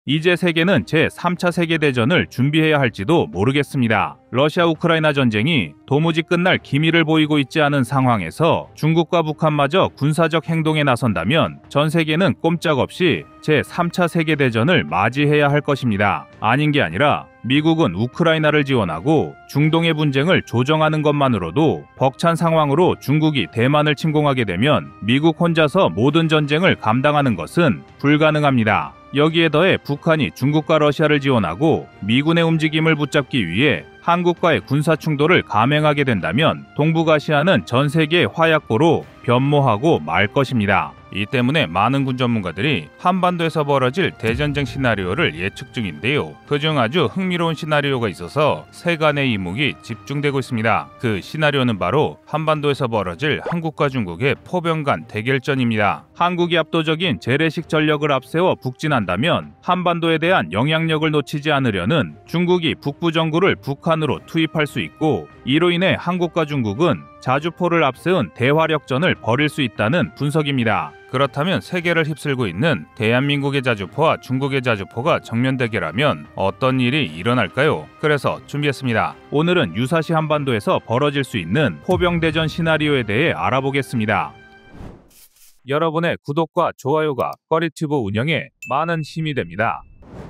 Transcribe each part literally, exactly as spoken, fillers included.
이제 세계는 제삼 차 세계대전을 준비해야 할지도 모르겠습니다. 러시아 우크라이나 전쟁이 도무지 끝날 기미를 보이고 있지 않은 상황에서 중국과 북한마저 군사적 행동에 나선다면 전 세계는 꼼짝없이 제삼 차 세계대전을 맞이해야 할 것입니다. 아닌 게 아니라 미국은 우크라이나를 지원하고 중동의 분쟁을 조정하는 것만으로도 벅찬 상황으로 중국이 대만을 침공하게 되면 미국 혼자서 모든 전쟁을 감당하는 것은 불가능합니다. 여기에 더해 북한이 중국과 러시아를 지원하고 미군의 움직임을 붙잡기 위해 한국과의 군사 충돌을 감행하게 된다면 동북아시아는 전 세계의 화약고로 변모하고 말 것입니다. 이 때문에 많은 군 전문가들이 한반도에서 벌어질 대전쟁 시나리오를 예측 중인데요. 그중 아주 흥미로운 시나리오가 있어서 세간의 이목이 집중되고 있습니다. 그 시나리오는 바로 한반도에서 벌어질 한국과 중국의 포병 간 대결전입니다. 한국이 압도적인 재래식 전력을 앞세워 북진한다면 한반도에 대한 영향력을 놓치지 않으려는 중국이 북부 정구를 북한으로 투입할 수 있고, 이로 인해 한국과 중국은 자주포를 앞세운 대화력전을 벌일 수 있다는 분석입니다. 그렇다면 세계를 휩쓸고 있는 대한민국의 자주포와 중국의 자주포가 정면 대결하면 어떤 일이 일어날까요? 그래서 준비했습니다. 오늘은 유사시 한반도에서 벌어질 수 있는 포병대전 시나리오에 대해 알아보겠습니다. 여러분의 구독과 좋아요가 꺼리튜브 운영에 많은 힘이 됩니다.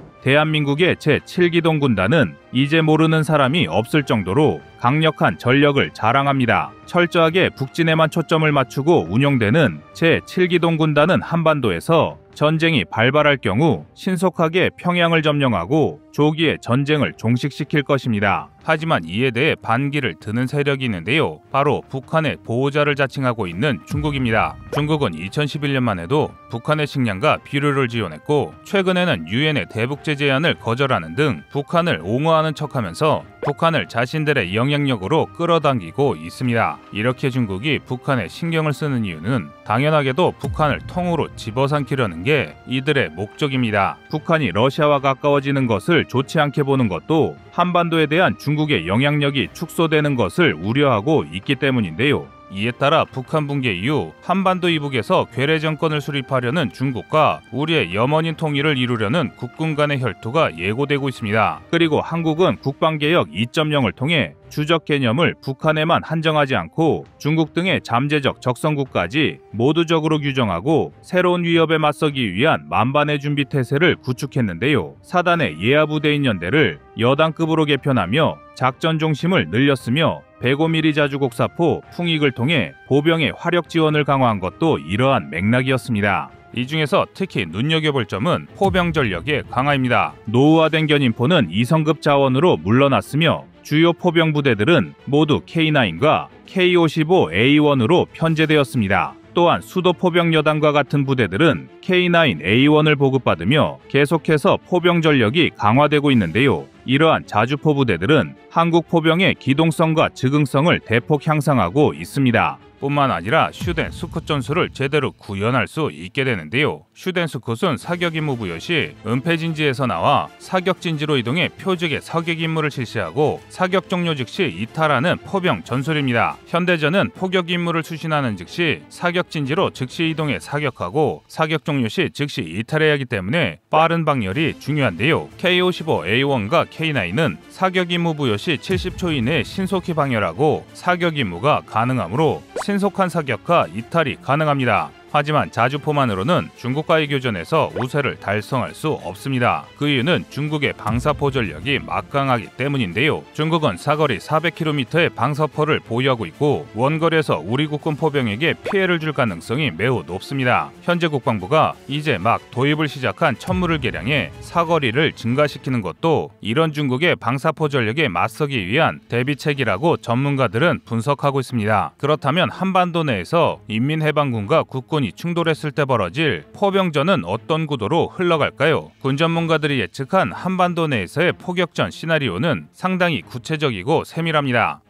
대한민국의 제칠 기동 군단은 이제 모르는 사람이 없을 정도로 강력한 전력을 자랑합니다. 철저하게 북진에만 초점을 맞추고 운영되는 제칠 기동 군단은 한반도에서 전쟁이 발발할 경우 신속하게 평양을 점령하고 조기에 전쟁을 종식시킬 것입니다. 하지만 이에 대해 반기를 드는 세력이 있는데요. 바로 북한의 보호자를 자칭하고 있는 중국입니다. 중국은 이천십일 년만 해도 북한의 식량과 비료를 지원했고, 최근에는 유엔의 대북제 제안을 거절하는 등 북한을 옹호하는 척하면서 북한을 자신들의 영향력으로 끌어당기고 있습니다. 이렇게 중국이 북한에 신경을 쓰는 이유는 당연하게도 북한을 통으로 집어삼키려는 게 이들의 목적입니다. 북한이 러시아와 가까워지는 것을 좋지 않게 보는 것도 한반도에 대한 중국의 영향력이 축소되는 것을 우려하고 있기 때문인데요. 이에 따라 북한 붕괴 이후 한반도 이북에서 괴뢰 정권을 수립하려는 중국과 우리의 염원인 통일을 이루려는 국군 간의 혈투가 예고되고 있습니다. 그리고 한국은 국방개혁 이 점 영을 통해 주적 개념을 북한에만 한정하지 않고 중국 등의 잠재적 적성국까지 모두적으로 규정하고 새로운 위협에 맞서기 위한 만반의 준비 태세를 구축했는데요. 사단의 예하 부대인 연대를 여단급으로 개편하며 작전 중심을 늘렸으며 백오 밀리미터 자주곡사포 풍익을 통해 보병의 화력 지원을 강화한 것도 이러한 맥락이었습니다. 이 중에서 특히 눈여겨볼 점은 포병 전력의 강화입니다. 노후화된 견인포는 이성급 자원으로 물러났으며 주요 포병 부대들은 모두 케이 나인과 케이 오십오 에이 원으로 편제되었습니다. 또한 수도 포병 여단과 같은 부대들은 케이 나인 에이 원을 보급받으며 계속해서 포병 전력이 강화되고 있는데요. 이러한 자주포 부대들은 한국 포병의 기동성과 즉응성을 대폭 향상하고 있습니다. 뿐만 아니라 슈덴 수컷 전술을 제대로 구현할 수 있게 되는데요. 슈덴 수컷은 사격 임무 부여 시 은폐진지에서 나와 사격진지로 이동해 표적의 사격 임무를 실시하고 사격 종료 즉시 이탈하는 포병 전술입니다. 현대전은 포격 임무를 수신하는 즉시 사격진지로 즉시 이동해 사격하고 사격 종료 시 즉시 이탈해야 하기 때문에 빠른 방열이 중요한데요. 케이 오십오 에이 원과 케이 나인은 사격 임무 부여 시 칠십 초 이내에 신속히 방열하고 사격 임무가 가능하므로 신속한 사격과 이탈이 가능합니다. 하지만 자주포만으로는 중국과의 교전에서 우세를 달성할 수 없습니다. 그 이유는 중국의 방사포 전력이 막강하기 때문인데요. 중국은 사거리 사백 킬로미터의 방사포를 보유하고 있고 원거리에서 우리 국군 포병에게 피해를 줄 가능성이 매우 높습니다. 현재 국방부가 이제 막 도입을 시작한 천무를 개량해 사거리를 증가시키는 것도 이런 중국의 방사포 전력에 맞서기 위한 대비책이라고 전문가들은 분석하고 있습니다. 그렇다면 한반도 내에서 인민해방군과 국군 이 충돌했을 때 벌어질 포병전은 어떤 구도로 흘러갈까요? 군 전문가들이 예측한 한반도 내에서의 포격전 시나리오는 상당히 구체적이고 세밀합니다.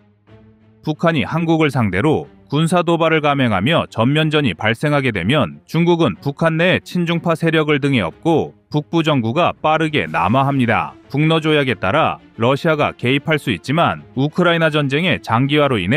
북한이 한국을 상대로 군사 도발을 감행하며 전면전이 발생하게 되면 중국은 북한 내에 친중파 세력을 등에 업고 북부 정구가 빠르게 남하합니다. 북러 조약에 따라 러시아가 개입할 수 있지만 우크라이나 전쟁의 장기화로 인해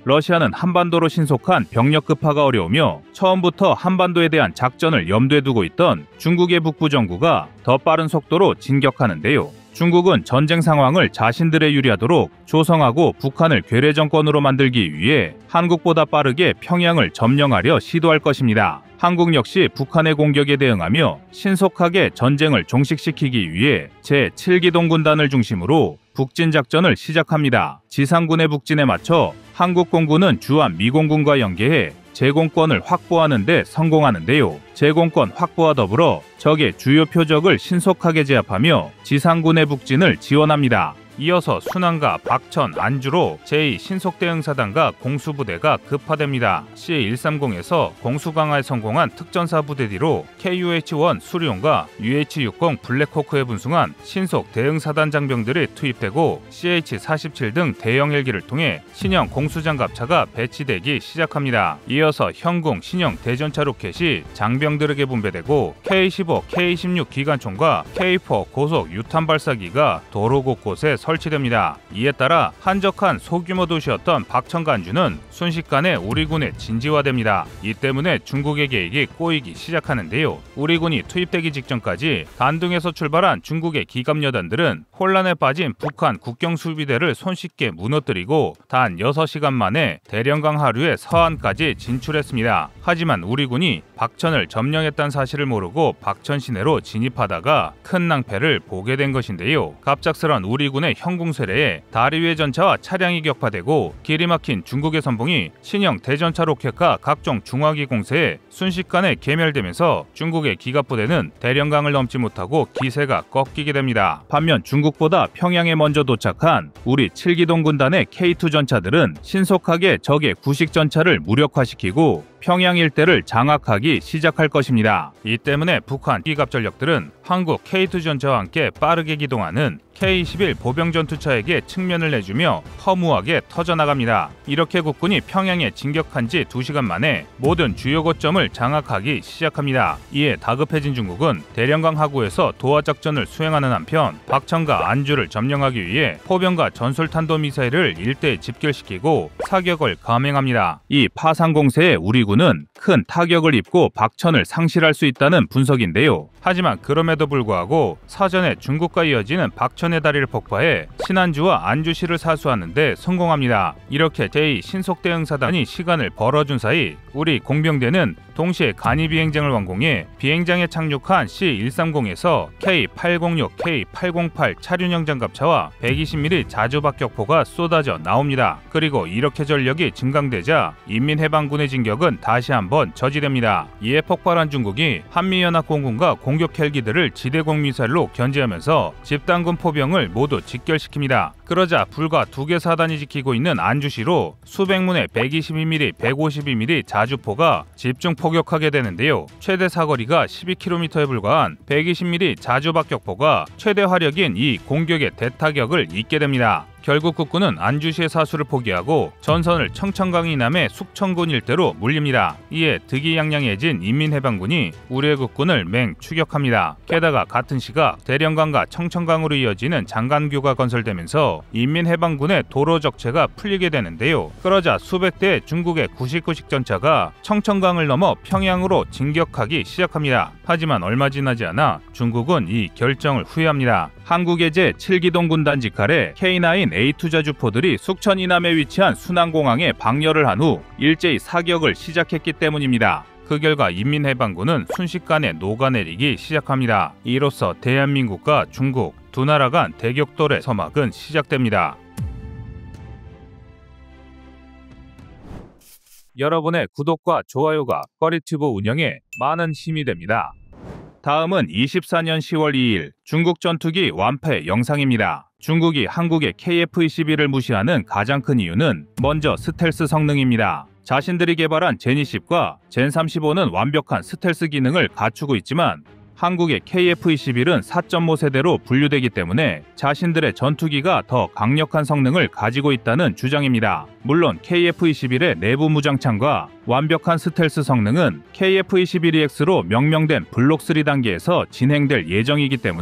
러시아는 한반도로 신속한 병력 급파가 어려우며 처음부터 한반도에 대한 작전을 염두에 두고 있던 중국의 북부 정부가 더 빠른 속도로 진격하는데요. 중국은 전쟁 상황을 자신들의 유리하도록 조성하고 북한을 괴뢰 정권으로 만들기 위해 한국보다 빠르게 평양을 점령하려 시도할 것입니다. 한국 역시 북한의 공격에 대응하며 신속하게 전쟁을 종식시키기 위해 제칠 기동 군단을 중심으로 북진 작전을 시작합니다. 지상군의 북진에 맞춰 한국 공군은 주한 미공군과 연계해 제공권을 확보하는 데 성공하는데요. 제공권 확보와 더불어 적의 주요 표적을 신속하게 제압하며 지상군의 북진을 지원합니다. 이어서 순안과 박천, 안주로 제이 신속대응사단과 공수부대가 급파됩니다. 씨 백삼십에서 공수 강화에 성공한 특전사 부대 뒤로 케이유에이치 원 수리온과 유에이치 육십 블랙호크에 분승한 신속 대응사단 장병들이 투입되고 씨에이치 사십칠 등 대형 헬기를 통해 신형 공수장갑차가 배치되기 시작합니다. 이어서 현궁 신형 대전차 로켓이 장병들에게 분배되고 케이 십오, 케이 십육 기관총과 케이 사 고속 유탄 발사기가 도로 곳곳에 설치됩니다. 이에 따라 한적한 소규모 도시였던 박천과 안주는 순식간에 우리 군에 진지화됩니다. 이 때문에 중국의 계획이 꼬이기 시작하는데요. 우리 군이 투입되기 직전까지 단둥에서 출발한 중국의 기갑여단들은 혼란에 빠진 북한 국경수비대를 손쉽게 무너뜨리고 단 여섯 시간 만에 대령강 하류의 서안까지 진출했습니다. 하지만 우리 군이 박천을 점령했다는 사실을 모르고 박천 시내로 진입하다가 큰 낭패를 보게 된 것인데요. 갑작스런 우리 군의 현궁 세례에 다리 위의 전차와 차량이 격파되고 길이 막힌 중국의 선봉이 신형 대전차 로켓과 각종 중화기 공세에 순식간에 괴멸되면서 중국의 기갑부대는 대령강을 넘지 못하고 기세가 꺾이게 됩니다. 반면 중국보다 평양에 먼저 도착한 우리 칠 기동 군단의 케이 투 전차들은 신속하게 적의 구식 전차를 무력화시키고 평양 일대를 장악하기 시작할 것입니다. 이 때문에 북한 기갑 전력들은 한국 케이 투 전차와 함께 빠르게 기동하는 케이 이십일 보병 전투차에게 측면을 내주며 허무하게 터져나갑니다. 이렇게 국군이 평양에 진격한 지 두 시간 만에 모든 주요 거점을 장악하기 시작합니다. 이에 다급해진 중국은 대령강 하구에서 도하 작전을 수행하는 한편 박천과 안주를 점령하기 위해 포병과 전술탄도미사일을 일대에 집결시키고 사격을 감행합니다. 이 파상 공세에 우리 군은 큰 타격을 입고 박천을 상실할 수 있다는 분석인데요. 하지만 그럼에도 불구하고 사전에 중국과 이어지는 박천의 다리를 폭파해 신안주와 안주시를 사수하는 데 성공합니다. 이렇게 제이 신속대응사단이 시간을 벌어준 사이 우리 공병대는 동시에 간이 비행장을 완공해 비행장에 착륙한 씨 백삼십에서 케이 팔백육, 케이 팔백팔 차륜형 장갑차와 백이십 밀리미터 자주박격포가 쏟아져 나옵니다. 그리고 이렇게 전력이 증강되자 인민해방군의 진격은 다시 한번 저지됩니다. 이에 폭발한 중국이 한미연합공군과 공격 헬기들을 지대공 미사일로 견제하면서 집단군 포병을 모두 직결시킵니다. 그러자 불과 두 개 사단이 지키고 있는 안주시로 수백 문의 백이십이 밀리미터, 백오십이 밀리미터 자주포가 집중 포격하게 되는데요. 최대 사거리가 십이 킬로미터에 불과한 백이십 밀리미터 자주박격포가 최대 화력인 이 공격의 대타격을 잇게 됩니다. 결국 국군은 안주시의 사수를 포기하고 전선을 청천강 이남의 숙천군 일대로 물립니다. 이에 득이양양해진 인민해방군이 우리의 국군을 맹 추격합니다. 게다가 같은 시각 대령강과 청천강으로 이어지는 장간교가 건설되면서 인민해방군의 도로 적체가 풀리게 되는데요. 그러자 수백 대의 중국의 구십구식 전차가 청천강을 넘어 평양으로 진격하기 시작합니다. 하지만 얼마 지나지 않아 중국은 이 결정을 후회합니다. 한국의 제칠 기동 군단 직할에 케이 나인 에이 투 자주포들이 숙천 이남에 위치한 순안공항에 방열을 한 후 일제히 사격을 시작했기 때문입니다. 그 결과 인민해방군은 순식간에 녹아내리기 시작합니다. 이로써 대한민국과 중국 두 나라 간 대격돌의 서막은 시작됩니다. 여러분의 구독과 좋아요가 꺼리튜브 운영에 많은 힘이 됩니다. 다음은 이십사 년 시월 이일 중국 전투기 완패 영상입니다. 중국이 한국의 케이 에프 이십일을 무시하는 가장 큰 이유는 먼저 스텔스 성능입니다. 자신들이 개발한 제니십과 젠 삼십오는 완벽한 스텔스 기능을 갖추고 있지만 한국의 케이 에프 이십일은 사 점 오 세대로 분류되기 때문에 자신들의 전투기가 더 강력한 성능을 가지고 있다는 주장입니다. 물론 케이 에프 이십일의 내부 무장창과 완벽한 스텔스 성능은 케이 에프 이십일 이엑스로 명명된 블록 삼 단계에서 진행될 예정이기 때문에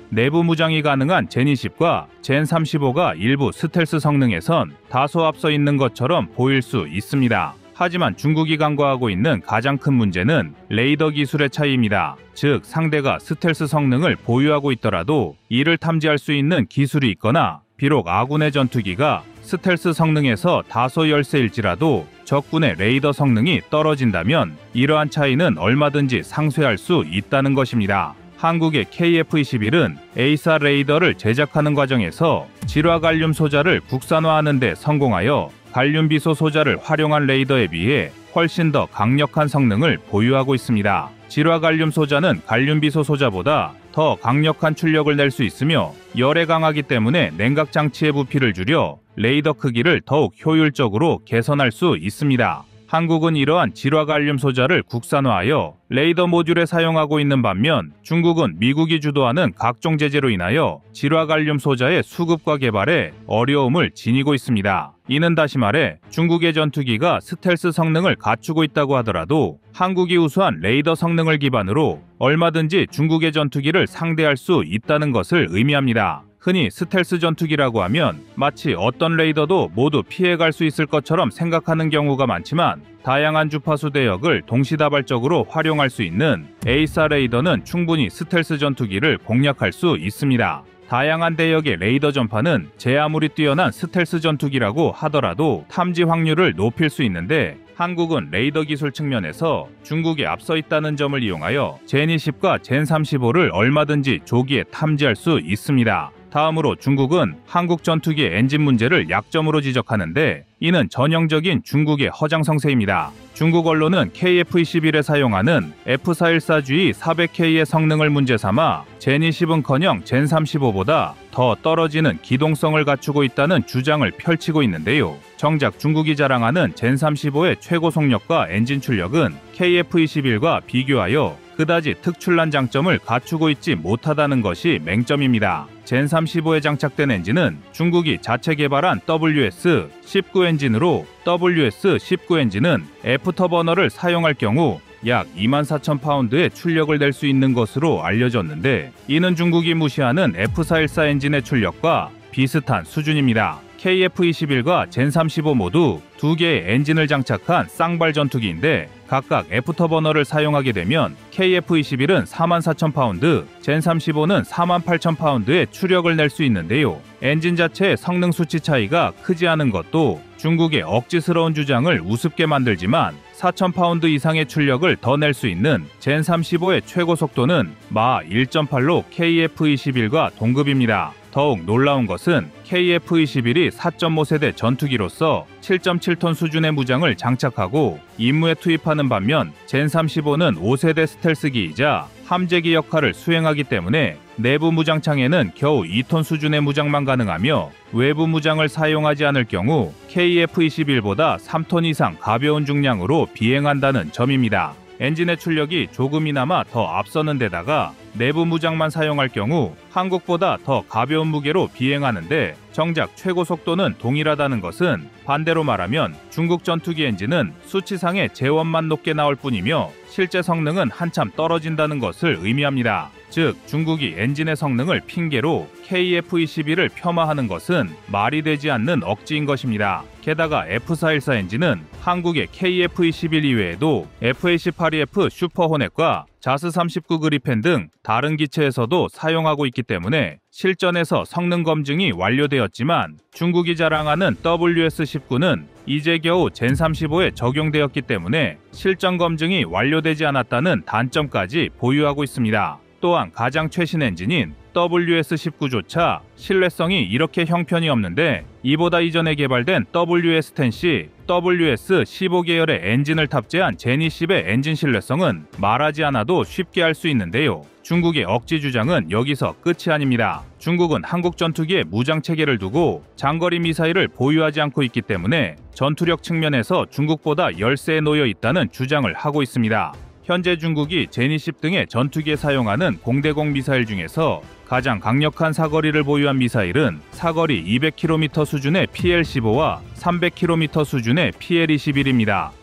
내부 무장이 가능한 젠 이십과 젠 삼십오가 일부 스텔스 성능에선 다소 앞서 있는 것처럼 보일 수 있습니다. 하지만 중국이 간과하고 있는 가장 큰 문제는 레이더 기술의 차이입니다. 즉, 상대가 스텔스 성능을 보유하고 있더라도 이를 탐지할 수 있는 기술이 있거나 비록 아군의 전투기가 스텔스 성능에서 다소 열세일지라도 적군의 레이더 성능이 떨어진다면 이러한 차이는 얼마든지 상쇄할 수 있다는 것입니다. 한국의 케이에프 이십일은 에이사 레이더를 제작하는 과정에서 질화갈륨 소자를 국산화하는 데 성공하여 갈륨 비소 소자를 활용한 레이더에 비해 훨씬 더 강력한 성능을 보유하고 있습니다. 질화갈륨 소자는 갈륨 비소 소자보다 더 강력한 출력을 낼 수 있으며 열에 강하기 때문에 냉각 장치의 부피를 줄여 레이더 크기를 더욱 효율적으로 개선할 수 있습니다. 한국은 이러한 질화갈륨 소자를 국산화하여 레이더 모듈에 사용하고 있는 반면 중국은 미국이 주도하는 각종 제재로 인하여 질화갈륨 소자의 수급과 개발에 어려움을 지니고 있습니다. 이는 다시 말해 중국의 전투기가 스텔스 성능을 갖추고 있다고 하더라도 한국이 우수한 레이더 성능을 기반으로 얼마든지 중국의 전투기를 상대할 수 있다는 것을 의미합니다. 흔히 스텔스 전투기라고 하면 마치 어떤 레이더도 모두 피해갈 수 있을 것처럼 생각하는 경우가 많지만 다양한 주파수 대역을 동시다발적으로 활용할 수 있는 에이사 레이더는 충분히 스텔스 전투기를 공략할 수 있습니다. 다양한 대역의 레이더 전파는 제 아무리 뛰어난 스텔스 전투기라고 하더라도 탐지 확률을 높일 수 있는데 한국은 레이더 기술 측면에서 중국에 앞서 있다는 점을 이용하여 젠 이십과 젠 삼십오를 얼마든지 조기에 탐지할 수 있습니다. 다음으로 중국은 한국 전투기의 엔진 문제를 약점으로 지적하는데 이는 전형적인 중국의 허장성세입니다. 중국 언론은 케이에프 이십일에 사용하는 에프 사백십사 지 사백 케이의 성능을 문제 삼아 젠 이십은커녕 젠 삼십오보다 더 떨어지는 기동성을 갖추고 있다는 주장을 펼치고 있는데요. 정작 중국이 자랑하는 젠 삼십오의 최고 속력과 엔진 출력은 케이에프 이십일과 비교하여 그다지 특출난 장점을 갖추고 있지 못하다는 것이 맹점입니다. 젠 삼십오에 장착된 엔진은 중국이 자체 개발한 더블유에스 십구 엔진으로 더블유에스 십구 엔진은 애프터버너를 사용할 경우 약 이만 사천 파운드의 출력을 낼 수 있는 것으로 알려졌는데 이는 중국이 무시하는 에프 사백십사 엔진의 출력과 비슷한 수준입니다. 케이에프 이십일과 젠 삼십오 모두 두 개의 엔진을 장착한 쌍발 전투기인데 각각 애프터버너를 사용하게 되면 케이에프 이십일은 사만 사천 파운드, 젠 삼십오는 사만 팔천 파운드의 추력을 낼 수 있는데요. 엔진 자체의 성능 수치 차이가 크지 않은 것도 중국의 억지스러운 주장을 우습게 만들지만 사천 파운드 이상의 출력을 더 낼 수 있는 젠 삼십오의 최고 속도는 마 일 점 팔로 케이에프 이십일과 동급입니다. 더욱 놀라운 것은 케이에프 이십일이 사 점 오 세대 전투기로서 칠 점 칠 톤 수준의 무장을 장착하고 임무에 투입하는 반면 젠 삼십오는 오 세대 스텔스기이자 함재기 역할을 수행하기 때문에 내부 무장창에는 겨우 이 톤 수준의 무장만 가능하며 외부 무장을 사용하지 않을 경우 케이에프 이십일보다 삼 톤 이상 가벼운 중량으로 비행한다는 점입니다. 엔진의 출력이 조금이나마 더 앞서는 데다가 내부 무장만 사용할 경우 한국보다 더 가벼운 무게로 비행하는데 정작 최고 속도는 동일하다는 것은 반대로 말하면 중국 전투기 엔진은 수치상의 재원만 높게 나올 뿐이며 실제 성능은 한참 떨어진다는 것을 의미합니다. 즉 중국이 엔진의 성능을 핑계로 케이에프 이십일을 폄하하는 것은 말이 되지 않는 억지인 것입니다. 게다가 에프 사백십사 엔진은 한국의 케이에프 이십일 이외에도 에프 에이 십팔 이에프 슈퍼호넷과 자스 삼십구 그리펜 등 다른 기체에서도 사용하고 있기 때문에 실전에서 성능 검증이 완료되었지만 중국이 자랑하는 더블유에스 십구는 이제 겨우 젠 삼십오에 적용되었기 때문에 실전 검증이 완료되지 않았다는 단점까지 보유하고 있습니다. 또한 가장 최신 엔진인 더블유에스 십구조차 신뢰성이 이렇게 형편이 없는데 이보다 이전에 개발된 더블유에스 텐-C, 더블유에스 십오 계열의 엔진을 탑재한 젠 이십의 엔진 신뢰성은 말하지 않아도 쉽게 알 수 있는데요. 중국의 억지 주장은 여기서 끝이 아닙니다. 중국은 한국 전투기에 무장 체계를 두고 장거리 미사일을 보유하지 않고 있기 때문에 전투력 측면에서 중국보다 열세에 놓여 있다는 주장을 하고 있습니다. 현재 중국이 젠 이십 등의 전투기에 사용하는 공대공 미사일 중에서 가장 강력한 사거리를 보유한 미사일은 사거리 이백 킬로미터 수준의 피 엘 십오와 삼백 킬로미터 수준의 피 엘 이십일입니다.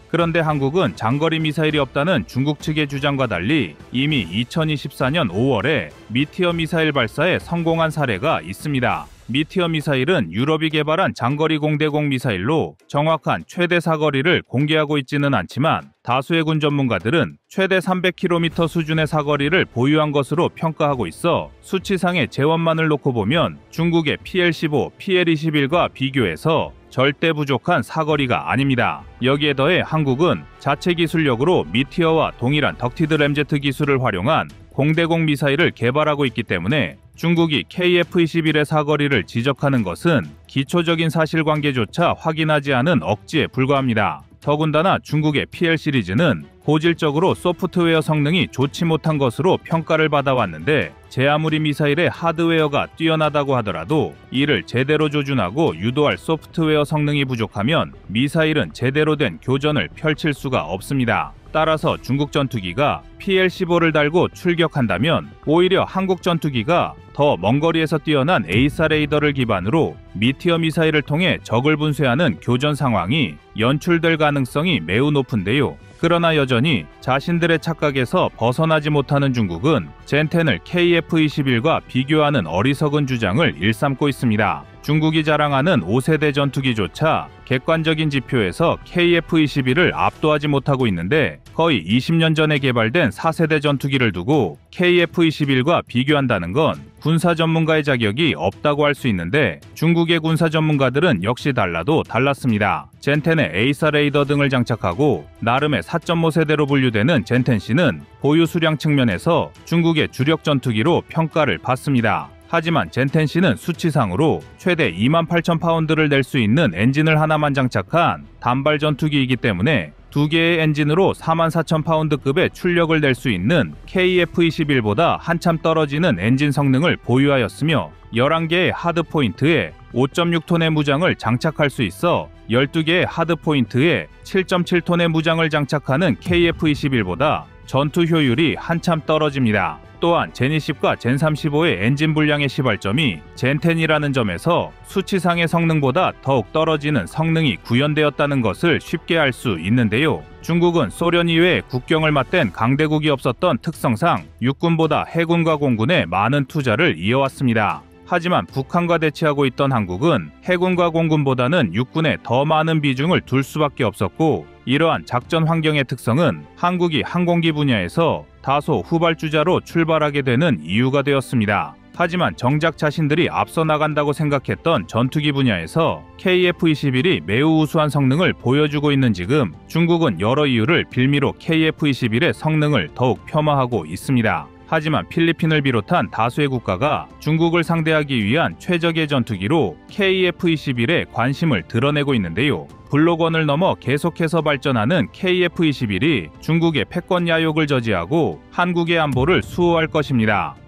그런데 한국은 장거리 미사일이 없다는 중국 측의 주장과 달리 이미 이천이십사 년 오월에 미티어 미사일 발사에 성공한 사례가 있습니다. 미티어 미사일은 유럽이 개발한 장거리 공대공 미사일로 정확한 최대 사거리를 공개하고 있지는 않지만 다수의 군 전문가들은 최대 삼백 킬로미터 수준의 사거리를 보유한 것으로 평가하고 있어 수치상의 재원만을 놓고 보면 중국의 피엘 십오, 피엘 이십일과 비교해서 절대 부족한 사거리가 아닙니다. 여기에 더해 한국은 자체 기술력으로 미티어와 동일한 덕티드 램제트 기술을 활용한 공대공 미사일을 개발하고 있기 때문에 중국이 케이에프 이십일의 사거리를 지적하는 것은 기초적인 사실관계조차 확인하지 않은 억지에 불과합니다. 더군다나 중국의 피엘 시리즈는 고질적으로 소프트웨어 성능이 좋지 못한 것으로 평가를 받아왔는데 제 아무리 미사일의 하드웨어가 뛰어나다고 하더라도 이를 제대로 조준하고 유도할 소프트웨어 성능이 부족하면 미사일은 제대로 된 교전을 펼칠 수가 없습니다. 따라서 중국 전투기가 피엘 십오를 달고 출격한다면 오히려 한국 전투기가 더 먼 거리에서 뛰어난 에이사 레이더를 기반으로 미티어 미사일을 통해 적을 분쇄하는 교전 상황이 연출될 가능성이 매우 높은데요. 그러나 여전히 자신들의 착각에서 벗어나지 못하는 중국은 젠텐을 케이에프 이십일과 비교하는 어리석은 주장을 일삼고 있습니다. 중국이 자랑하는 오 세대 전투기조차 객관적인 지표에서 케이에프 이십일을 압도하지 못하고 있는데 거의 이십 년 전에 개발된 사 세대 전투기를 두고 케이에프 이십일과 비교한다는 건 군사 전문가의 자격이 없다고 할 수 있는데 중국의 군사 전문가들은 역시 달라도 달랐습니다. 젠텐에 에이사 레이더 등을 장착하고 나름의 사 점 오 세대로 분류되는 젠텐씨는 보유 수량 측면에서 중국의 주력 전투기로 평가를 받습니다. 하지만 젠텐씨는 수치상으로 최대 이만 팔천 파운드를 낼 수 있는 엔진을 하나만 장착한 단발 전투기이기 때문에 두 개의 엔진으로 사만 사천 파운드급의 출력을 낼 수 있는 케이에프 이십일보다 한참 떨어지는 엔진 성능을 보유하였으며 열한 개의 하드포인트에 오 점 육 톤의 무장을 장착할 수 있어 열두 개의 하드포인트에 칠 점 칠 톤의 무장을 장착하는 케이에프 이십일보다 전투 효율이 한참 떨어집니다. 또한 제니십과 젠 삼십오의 엔진 분량의 시발점이 젠텐이라는 점에서 수치상의 성능보다 더욱 떨어지는 성능이 구현되었다는 것을 쉽게 알 수 있는데요. 중국은 소련 이외에 국경을 맞댄 강대국이 없었던 특성상 육군보다 해군과 공군에 많은 투자를 이어왔습니다. 하지만 북한과 대치하고 있던 한국은 해군과 공군보다는 육군에 더 많은 비중을 둘 수밖에 없었고 이러한 작전 환경의 특성은 한국이 항공기 분야에서 다소 후발주자로 출발하게 되는 이유가 되었습니다. 하지만 정작 자신들이 앞서 나간다고 생각했던 전투기 분야에서 케이에프 이십일이 매우 우수한 성능을 보여주고 있는 지금 중국은 여러 이유를 빌미로 케이에프 이십일의 성능을 더욱 폄하하고 있습니다. 하지만 필리핀을 비롯한 다수의 국가가 중국을 상대하기 위한 최적의 전투기로 케이에프 이십일에 관심을 드러내고 있는데요. 블록원을 넘어 계속해서 발전하는 케이에프 이십일이 중국의 패권 야욕을 저지하고 한국의 안보를 수호할 것입니다.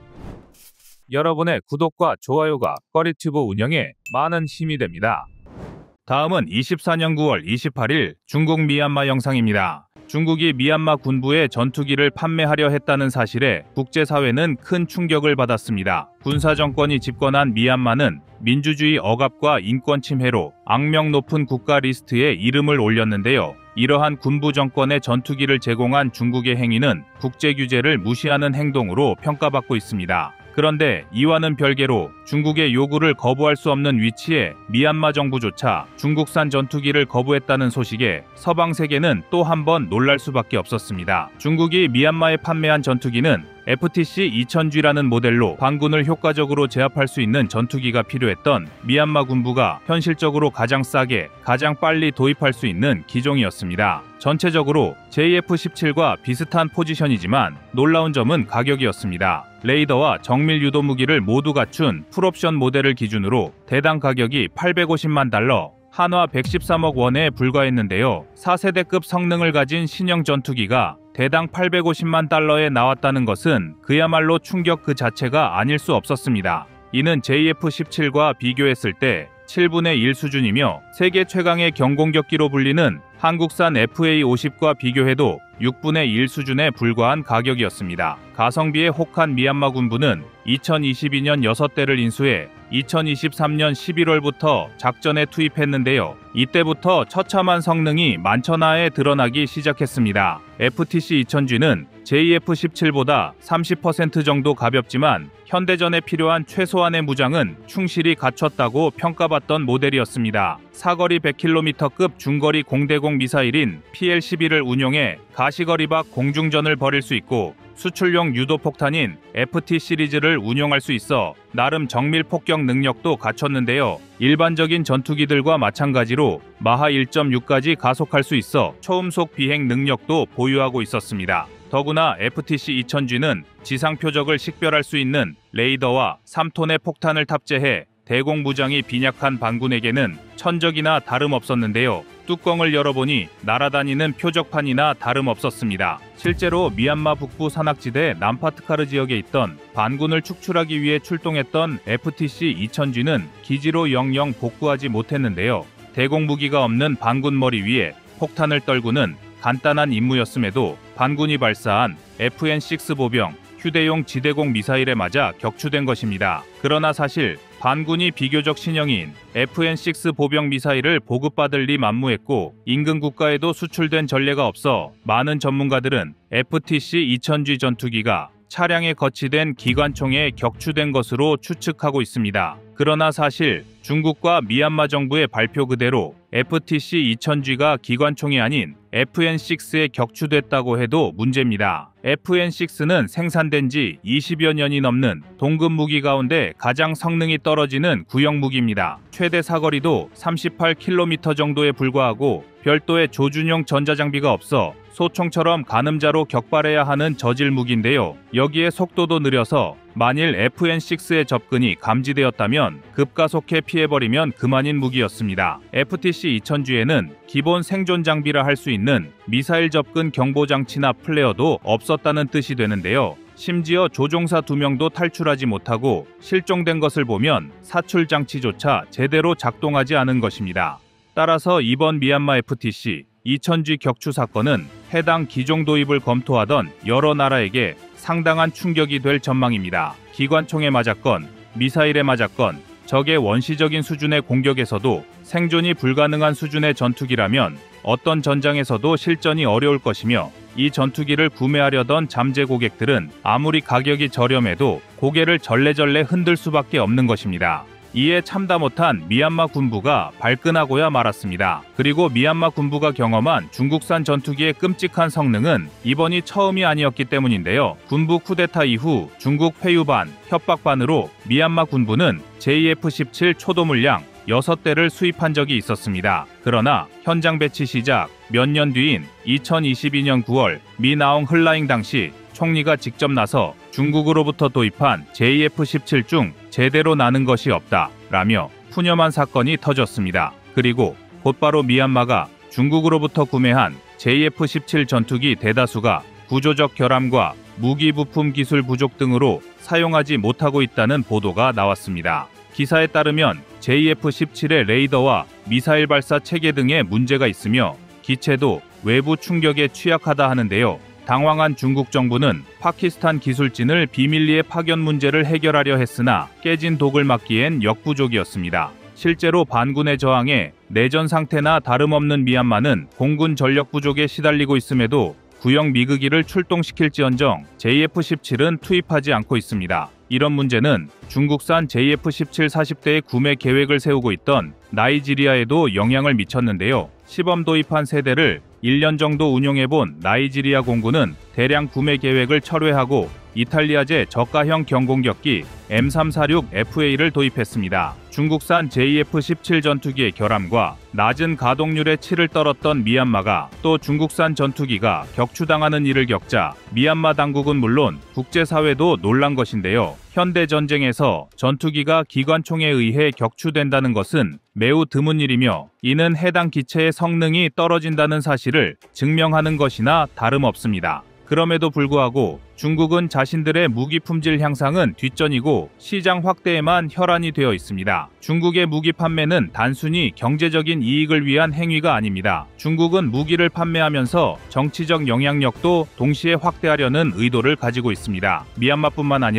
여러분의 구독과 좋아요가 꺼리튜브 운영에 많은 힘이 됩니다. 다음은 이십사 년 구월 이십팔일 중국 미얀마 영상입니다. 중국이 미얀마 군부에 전투기를 판매하려 했다는 사실에 국제사회는 큰 충격을 받았습니다. 군사정권이 집권한 미얀마는 민주주의 억압과 인권 침해로 악명 높은 국가 리스트에 이름을 올렸는데요. 이러한 군부 정권의 전투기를 제공한 중국의 행위는 국제규제를 무시하는 행동으로 평가받고 있습니다. 그런데 이와는 별개로 중국의 요구를 거부할 수 없는 위치에 미얀마 정부조차 중국산 전투기를 거부했다는 소식에 서방 세계는 또 한 번 놀랄 수밖에 없었습니다. 중국이 미얀마에 판매한 전투기는 에프티씨 이천 지라는 모델로 반군을 효과적으로 제압할 수 있는 전투기가 필요했던 미얀마 군부가 현실적으로 가장 싸게, 가장 빨리 도입할 수 있는 기종이었습니다. 전체적으로 제이에프 십칠과 비슷한 포지션이지만 놀라운 점은 가격이었습니다. 레이더와 정밀 유도 무기를 모두 갖춘 풀옵션 모델을 기준으로 대당 가격이 팔백오십만 달러, 한화 백십삼억 원에 불과했는데요. 사 세대급 성능을 가진 신형 전투기가 대당 팔백오십만 달러에 나왔다는 것은 그야말로 충격 그 자체가 아닐 수 없었습니다. 이는 제이에프 십칠과 비교했을 때 칠분의 일 수준이며 세계 최강의 경공격기로 불리는 한국산 에프에이 오십과 비교해도 육분의 일 수준에 불과한 가격이었습니다. 가성비에 혹한 미얀마 군부는 이천이십이 년 여섯 대를 인수해 이천이십삼 년 십일월부터 작전에 투입했는데요. 이때부터 처참한 성능이 만천하에 드러나기 시작했습니다. 에프티씨 이천 지는 제이에프 십칠보다 삼십 퍼센트 정도 가볍지만 현대전에 필요한 최소한의 무장은 충실히 갖췄다고 평가받던 모델이었습니다. 사거리 백 킬로미터급 중거리 공대공 미사일인 피엘 십일을 운용해 가시거리 밖 공중전을 벌일 수 있고 수출용 유도폭탄인 에프티 시리즈를 운용할 수 있어 나름 정밀 폭격 능력도 갖췄는데요. 일반적인 전투기들과 마찬가지로 마하 일 점 육까지 가속할 수 있어 초음속 비행 능력도 보유하고 있었습니다. 더구나 에프티씨 이천 지는 지상 표적을 식별할 수 있는 레이더와 삼 톤의 폭탄을 탑재해 대공 무장이 빈약한 반군에게는 천적이나 다름없었는데요. 뚜껑을 열어보니 날아다니는 표적판이나 다름없었습니다. 실제로 미얀마 북부 산악지대 남파트카르 지역에 있던 반군을 축출하기 위해 출동했던 에프티씨 이천 지는 기지로 영영 복구하지 못했는데요. 대공 무기가 없는 반군 머리 위에 폭탄을 떨구는 간단한 임무였음에도 반군이 발사한 에프엔 식스 보병 휴대용 지대공 미사일에 맞아 격추된 것입니다. 그러나 사실 반군이 비교적 신형인 에프엔 식스 보병 미사일을 보급받을 리 만무했고 인근 국가에도 수출된 전례가 없어 많은 전문가들은 에프티씨 이천 지 전투기가 차량에 거치된 기관총에 격추된 것으로 추측하고 있습니다. 그러나 사실 중국과 미얀마 정부의 발표 그대로 에프티씨 이천 지가 기관총이 아닌 에프엔 식스에 격추됐다고 해도 문제입니다. 에프엔 식스는 생산된 지 이십여 년이 넘는 동급 무기 가운데 가장 성능이 떨어지는 구형 무기입니다. 최대 사거리도 삼십팔 킬로미터 정도에 불과하고 별도의 조준용 전자장비가 없어 소총처럼 가늠자로 격발해야 하는 저질 무기인데요. 여기에 속도도 느려서 만일 에프엔 식스의 접근이 감지되었다면 급가속해 피해버리면 그만인 무기였습니다. 에프티씨 이천 지에는 기본 생존 장비라 할 수 있는 미사일 접근 경보 장치나 플레어도 없었다는 뜻이 되는데요. 심지어 조종사 두 명도 탈출하지 못하고 실종된 것을 보면 사출 장치조차 제대로 작동하지 않은 것입니다. 따라서 이번 미얀마 에프티씨 이천 지 격추 사건은 해당 기종 도입을 검토하던 여러 나라에게 상당한 충격이 될 전망입니다. 기관총에 맞았건 미사일에 맞았건 적의 원시적인 수준의 공격에서도 생존이 불가능한 수준의 전투기라면 어떤 전장에서도 실전이 어려울 것이며 이 전투기를 구매하려던 잠재 고객들은 아무리 가격이 저렴해도 고개를 절레절레 흔들 수밖에 없는 것입니다. 이에 참다 못한 미얀마 군부가 발끈하고야 말았습니다. 그리고 미얀마 군부가 경험한 중국산 전투기의 끔찍한 성능은 이번이 처음이 아니었기 때문인데요. 군부 쿠데타 이후 중국 회유반, 협박반으로 미얀마 군부는 제이에프 십칠 초도 물량 여섯 대를 수입한 적이 있었습니다. 그러나 현장 배치 시작 몇 년 뒤인 이천이십이 년 구월 미나옹 흘라잉 당시 총리가 직접 나서 중국으로부터 도입한 제이에프 십칠 중 제대로 나는 것이 없다 라며 푸념한 사건이 터졌습니다. 그리고 곧바로 미얀마가 중국으로부터 구매한 제이에프 십칠 전투기 대다수가 구조적 결함과 무기 부품 기술 부족 등으로 사용하지 못하고 있다는 보도가 나왔습니다. 기사에 따르면 제이에프 십칠의 레이더와 미사일 발사 체계 등에 문제가 있으며 기체도 외부 충격에 취약하다 하는데요. 당황한 중국 정부는 파키스탄 기술진을 비밀리에 파견 문제를 해결하려 했으나 깨진 독을 막기엔 역부족이었습니다. 실제로 반군의 저항에 내전 상태나 다름없는 미얀마는 공군 전력 부족에 시달리고 있음에도 구형 미그기를 출동시킬지언정 제이에프 십칠은 투입하지 않고 있습니다. 이런 문제는 중국산 제이에프 십칠 사십 대의 구매 계획을 세우고 있던 나이지리아에도 영향을 미쳤는데요. 시범 도입한 세대를 일 년 정도 운용해본 나이지리아 공군은 대량 구매 계획을 철회하고 이탈리아제 저가형 경공격기 엠 삼백사십육 에프에이를 도입했습니다. 중국산 제이에프 십칠 전투기의 결함과 낮은 가동률에 치를 떨었던 미얀마가 또 중국산 전투기가 격추당하는 일을 겪자 미얀마 당국은 물론 국제사회도 놀란 것인데요. 현대전쟁에서 전투기가 기관총에 의해 격추된다는 것은 매우 드문 일이며 이는 해당 기체의 성능이 떨어진다는 사실을 증명하는 것이나 다름없습니다. 그럼에도 불구하고 중국은 자신들의 무기 품질 향상은 뒷전이고 시장 확대에만 혈안이 되어 있습니다. 중국의 무기 판매는 단순히 경제적인 이익을 위한 행위가 아닙니다. 중국은 무기를 판매하면서 정치적 영향력도 동시에 확대하려는 의도를 가지고 있습니다. 미얀마뿐만 아니라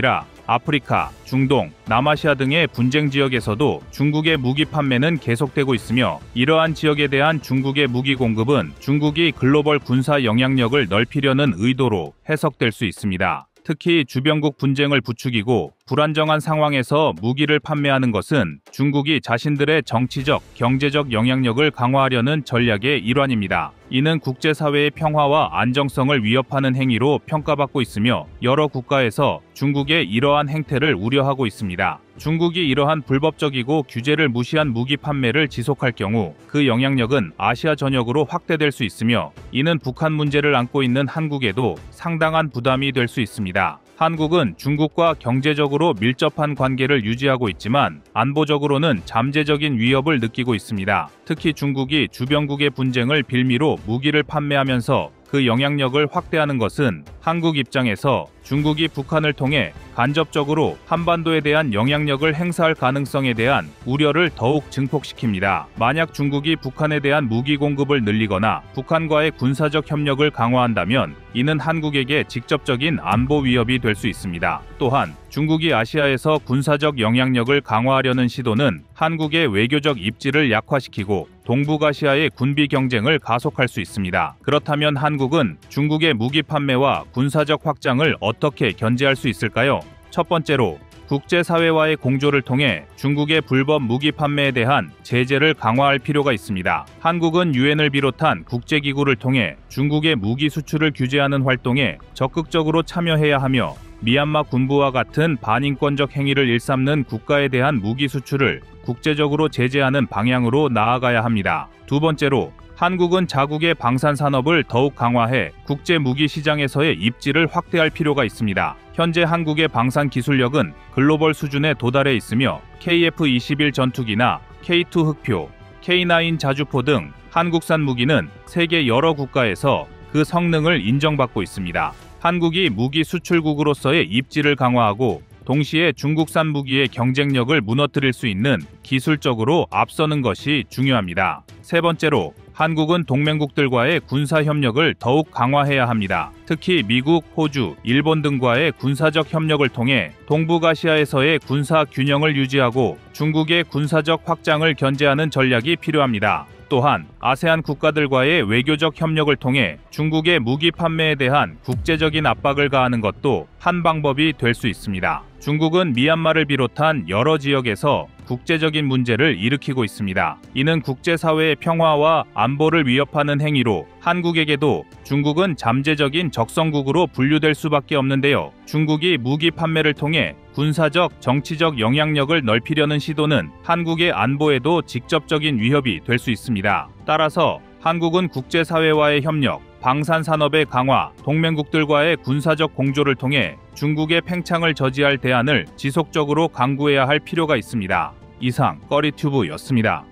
아프리카, 중동, 남아시아 등의 분쟁 지역에서도 중국의 무기 판매는 계속되고 있으며 이러한 지역에 대한 중국의 무기 공급은 중국이 글로벌 군사 영향력을 넓히려는 의도로 해석될 수 있습니다. 특히 주변국 분쟁을 부추기고 불안정한 상황에서 무기를 판매하는 것은 중국이 자신들의 정치적, 경제적 영향력을 강화하려는 전략의 일환입니다. 이는 국제사회의 평화와 안정성을 위협하는 행위로 평가받고 있으며 여러 국가에서 중국의 이러한 행태를 우려하고 있습니다. 중국이 이러한 불법적이고 규제를 무시한 무기 판매를 지속할 경우 그 영향력은 아시아 전역으로 확대될 수 있으며 이는 북한 문제를 안고 있는 한국에도 상당한 부담이 될 수 있습니다. 한국은 중국과 경제적으로 밀접한 관계를 유지하고 있지만 안보적으로는 잠재적인 위협을 느끼고 있습니다. 특히 중국이 주변국의 분쟁을 빌미로 무기를 판매하면서 그 영향력을 확대하는 것은 한국 입장에서 중국이 북한을 통해 간접적으로 한반도에 대한 영향력을 행사할 가능성에 대한 우려를 더욱 증폭시킵니다. 만약 중국이 북한에 대한 무기 공급을 늘리거나 북한과의 군사적 협력을 강화한다면 이는 한국에게 직접적인 안보 위협이 될 수 있습니다. 또한 중국이 아시아에서 군사적 영향력을 강화하려는 시도는 한국의 외교적 입지를 약화시키고 동북아시아의 군비 경쟁을 가속할 수 있습니다. 그렇다면 한국은 중국의 무기 판매와 군사적 확장을 어떻게 견제할 수 있을까요? 첫 번째로 국제사회와의 공조를 통해 중국의 불법 무기 판매에 대한 제재를 강화할 필요가 있습니다. 한국은 유엔을 비롯한 국제기구를 통해 중국의 무기 수출을 규제하는 활동에 적극적으로 참여해야 하며 미얀마 군부와 같은 반인권적 행위를 일삼는 국가에 대한 무기 수출을 국제적으로 제재하는 방향으로 나아가야 합니다. 두 번째로 한국은 자국의 방산 산업을 더욱 강화해 국제 무기 시장에서의 입지를 확대할 필요가 있습니다. 현재 한국의 방산 기술력은 글로벌 수준에 도달해 있으며 케이에프 이십일 전투기나 케이 투 흑표, 케이 나인 자주포 등 한국산 무기는 세계 여러 국가에서 그 성능을 인정받고 있습니다. 한국이 무기 수출국으로서의 입지를 강화하고 동시에 중국산 무기의 경쟁력을 무너뜨릴 수 있는 기술적으로 앞서는 것이 중요합니다. 세 번째로 한국은 동맹국들과의 군사 협력을 더욱 강화해야 합니다. 특히 미국, 호주, 일본 등과의 군사적 협력을 통해 동북아시아에서의 군사 균형을 유지하고 중국의 군사적 확장을 견제하는 전략이 필요합니다. 또한 아세안 국가들과의 외교적 협력을 통해 중국의 무기 판매에 대한 국제적인 압박을 가하는 것도 한 방법이 될 수 있습니다. 중국은 미얀마를 비롯한 여러 지역에서 국제적인 문제를 일으키고 있습니다. 이는 국제사회의 평화와 안보를 위협하는 행위로 한국에게도 중국은 잠재적인 적성국으로 분류될 수밖에 없는데요. 중국이 무기 판매를 통해 군사적, 정치적 영향력을 넓히려는 시도는 한국의 안보에도 직접적인 위협이 될 수 있습니다. 따라서 한국은 국제사회와의 협력, 방산 산업의 강화, 동맹국들과의 군사적 공조를 통해 중국의 팽창을 저지할 대안을 지속적으로 강구해야 할 필요가 있습니다. 이상 꺼리튜브였습니다.